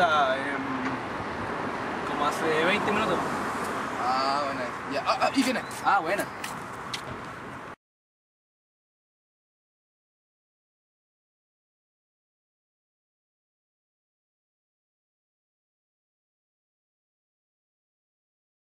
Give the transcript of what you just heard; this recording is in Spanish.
sea, como hace 20 minutos. Ah, bueno. Ya. Y viene. Ah, buena.